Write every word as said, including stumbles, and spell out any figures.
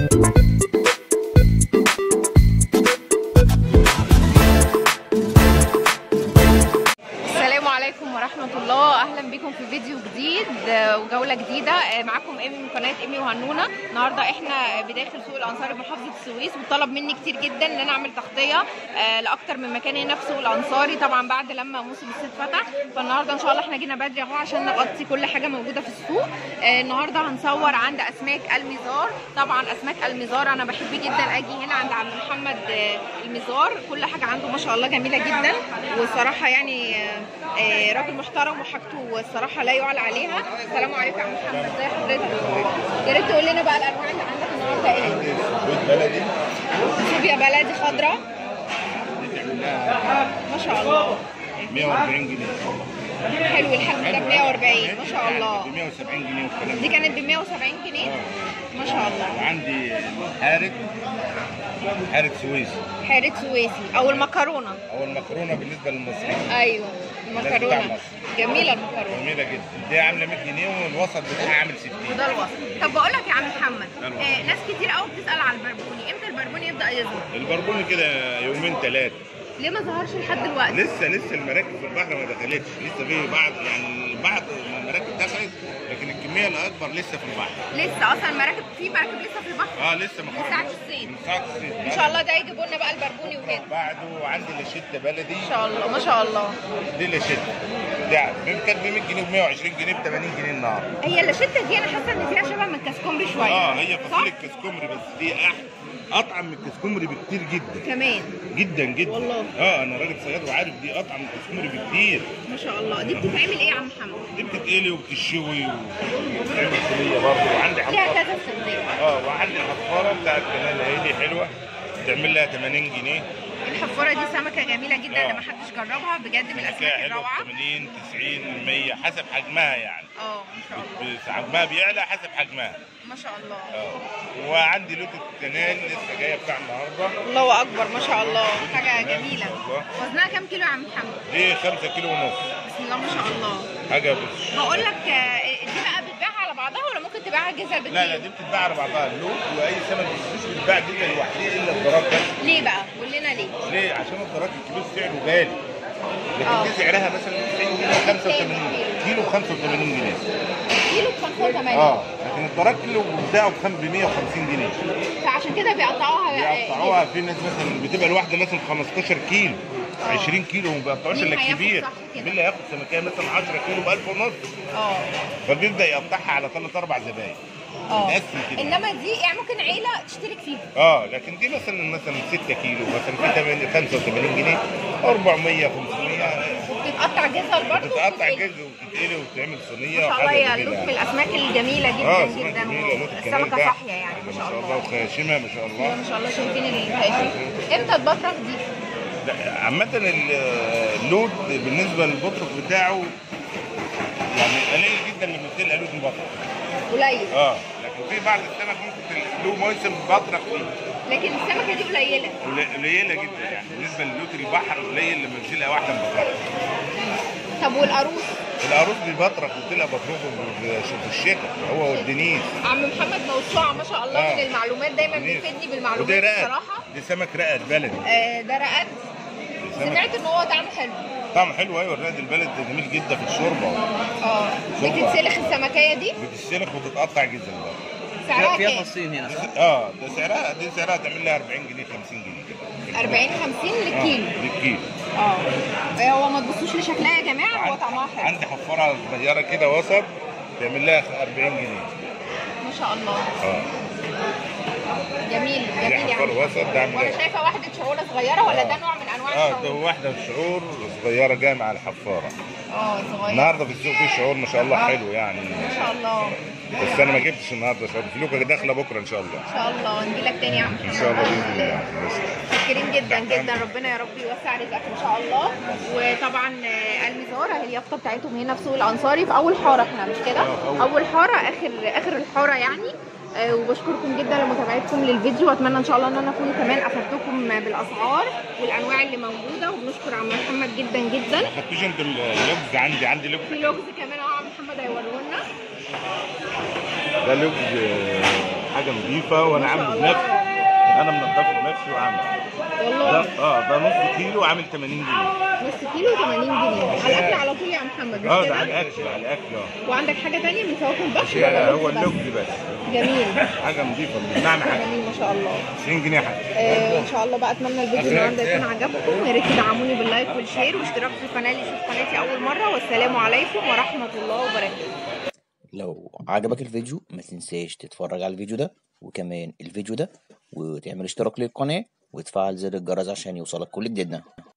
ورحمة الله. اهلا بكم في فيديو جديد وجولة جديدة. معاكم ايمي من قناة ايمي وهنونة. النهارده احنا بداخل سوق الانصاري بمحافظة السويس، وطلب مني كتير جدا ان انا اعمل تغطية لاكتر من مكان هنا في سوق الانصاري، طبعا بعد لما موسم الصيد فتح. فالنهارده ان شاء الله احنا جينا بدري اهو عشان نغطي كل حاجة موجودة في السوق. النهارده هنصور عند اسماك المزار. طبعا اسماك المزار انا بحب جدا اجي هنا عند عم محمد المزار، كل حاجة عنده ما شاء الله جميلة جدا، والصراحة يعني راجل محترم وحاجته الصراحه لا يعلى عليها. السلام عليكم يا عم محمد، ازي حضرتك؟ يا ريت تقول لنا بقى الانواع اللي عندك النهارده ايه؟ بلدي، صوبيا بلدي خضراء ما شاء الله مية وأربعين جنيه. حلو الحجم ده ب مية وأربعين ما شاء الله. ب مية وسبعين جنيه والكلام دي كانت ب مية وسبعين جنيه ما شاء الله. وعندي حارة حارة سويسي، حارة سويسي او المكرونه او المكرونه بالنسبه للمصريين. ايوه المكرونه جميله، المكرونه جميله جدا. دي عامله مية جنيه والوسط بتاعها عامل ستين. وده الوسط. طب بقول لك يا عم محمد، آه ناس كتير قوي بتسال على البربوني، امتى البربوني يبدا يظهر؟ البربوني كده يومين ثلاثه. ليه ما ظهرش لحد دلوقتي؟ لسه لسه المراكب في البحر ما دخلتش، لسه في بعض يعني بعض المراكب دخلت، لكن الكميه الاكبر لسه في البحر. لسه اصلا المراكب في مراكب لسه في البحر؟ اه لسه ما من ساعه الصيد. من ساعه الصيد ان شاء الله ده يجيبوا لنا بقى البربوني وكده. بعده عندي لاشيتا بلدي ان شاء الله ما شاء الله. دي لاشيتا دي كانت ب مية جنيه ب مية وعشرين جنيه ب تمانين جنيه النهارده. هي اللاشيتا دي انا حاسه ان فيها شبه من الكاسكومري شويه. اه هي فصيله الكاسكومري، بس دي اطعم من الكاسكومري بكتير جدا كمان جدا جدا والله. اه انا راجل صياد وعارف دي اطعم من الكاسكومري بكتير ما شاء الله. دي بتتعمل ايه يا عم محمد؟ دي بتتقلي وبتتشوي وبتتعمل صينيه برضه. وعندي ليها حفاره كذا صينيه. اه وعندي الحفاره بتاعت كنال هي دي حلوه، بتعمل لها تمانين جنيه. الحفاره دي سمكه جميله جدا، انا ما حدش جربها بجد، من الاسماك الروعه. تمانين تسعين مية حسب حجمها يعني. اه ما شاء الله. حجمها بيعلى حسب حجمها ما شاء الله. اه وعندي لوتة كنال لسه جايه بتاع النهارده. الله اكبر ما شاء الله، حاجه جميله. وزنها كام كيلو يا عم محمد؟ دي خمسة كيلو ونص. بسم الله ما شاء الله. حاجه بس. بقول لك دي بقى بتباع على بعضها ولا ممكن تباعها جزء بالكيلو؟ لا لا دي بتتباع على بعضها. اللوت واي سمك مش بتتباع جزء لوحدها الا الدراك بس. ليه بقى؟ قول لنا ليه؟ ليه؟ عشان الدراك الكيلو سعره غالي، لكن أوه. دي سعرها مثلا تسعين جنيه خمسة وتمانين كيلو ب خمسة وتمانين جنيه. كيلو ب خمسة وتمانين. اه لكن الدراك كيلو بتاعه ب مية وخمسين جنيه. فعشان كده بيقطعوها بيقطعوها. في ناس مثلا بتبقى الواحده مثلا خمستاشر كيلو أوه. عشرين كيلو وما بيقطعوش الا الكبير. مين اللي هياخد سمكيه مثلا عشرة كيلو ب ألف ونص؟ اه فبيبدا يقطعها على ثلاث اربع زباين. اه انما دي يعني ممكن عيله تشترك فيها. اه لكن دي مثلا مثلا ستة كيلو مثلا في خمسة وتمانين جنيه أربعمية خمسمية. بتتقطع جزر برضه؟ بتتقطع جزر وبتتقلي وبتعمل صينيه. ما شاء الله يا اللوت من الاسماك الجميله جدا آه جدا. السمكه صاحيه يعني ما شاء الله. وخاشمه ما شاء الله. ما شاء الله. شايفين الخاشم. امتى البطرخ دي؟ عامه اللوت بالنسبه للبطرخ بتاعه يعني قليل جدا لما بتلاقي لوت البطرخ. قليل. اه لكن في بعض السمك ممكن له موسم بطرخ فيه، لكن السمكه دي قليله قليله جدا يعني بالنسبه للوت البحر قليل لما بتلاقي واحده مبطرخه. طب والقاروص؟ القاروص بيبطرخ وبتلاقي بطرخه في الشتاء هو والدنيس. عم محمد موسوعه ما شاء الله. آه. من المعلومات دايما بيفيدني بالمعلومات بصراحه. دي سمك رقد بلدي. آه ده رقد. سمعت ان هو طعمه حلو. طعمه حلو ايوه. الرقد البلد جميل جدا في الشوربه. اه بتتسلخ السمكيه دي؟ بتتسلخ وتتقطع جزل بقى. سعرها فيها كام؟ فصين هنا صح؟ اه ده سعرها دي سعرها تعمل لها أربعين جنيه خمسين جنيه كده. أربعين خمسين للكيلو. اه للكيلو. اه هو ما تبصوش لشكلها يا جماعه، هو طعمها حلو. عندي حفاره صغيره كده وسط تعمل لها أربعين جنيه. ما شاء الله. اه جميل جميل يعني. حفار وسط ده عامل. وانا شايفه واحده شعوره صغيره ولا ده نوع من انواع الشعور؟ اه ده واحده شعور صغيره جايه مع الحفاره. اه صغيره. النهارده في السوق في شعور ما شاء الله حلو يعني. ما شاء الله. بس انا ما جبتش النهارده شعور. فلوكه داخله بكره ان شاء الله. ان شاء الله نجي لك تاني يا عم. ان شاء الله باذن الله. متشكرين جدا جدا، ربنا يا رب يوسع رزقك ان شاء الله. وطبعا المزار اهي اليافطه بتاعتهم هنا في سوق الانصاري في اول حاره احنا مش كده؟ اول حاره اخر اخر الحاره يعني. أه وبشكركم جدا لمتابعتكم للفيديو، واتمنى ان شاء الله ان انا اكون كمان افدتكم بالاسعار والانواع اللي موجوده. وبنشكر عم محمد جدا جدا. ما خدتوش انتوا اللوجز؟ عندي عندي لوجز. في لوجز كمان اهو عم محمد هيوريه لنا. ده لوجز حاجه حاجه نظيفه وانا ما شاء عامل الله. بنفسي، انا منضفه بنفسي وعامل والله ده. اه ده نص كيلو عامل ثمانين جنيه. نص كيلو ثمانين جنيه على الاكل على طول يا محمد، مش اه ده كده؟ على الاكل، على الاكل اه. وعندك حاجه تانية من فواكه البحر لا ولا هو لوز بس؟ اللوز بس. جميل. حاجه نظيفه نعمل حاجه جميل ما شاء الله. تسعين جنيه حاجه. آه ان شاء الله بقى اتمنى الفيديو النهارده يكون عجبكم، ويا ريت تدعموني باللايك والشير واشتراك في القناه اللي يشوف قناتي اول مره، والسلام عليكم ورحمه الله وبركاته. لو عجبك الفيديو ما تنساش تتفرج على الفيديو ده وكمان الفيديو ده، وتعمل اشتراك للقناة وتفعل زر الجرس عشان يوصلك كل جديدنا.